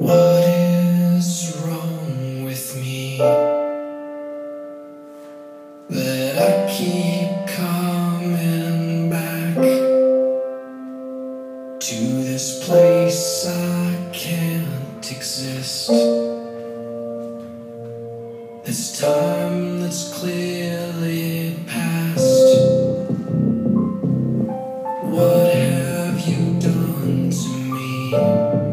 What is wrong with me that I keep coming back to this place I can't exist? This time that's clearly past. What have you done to me?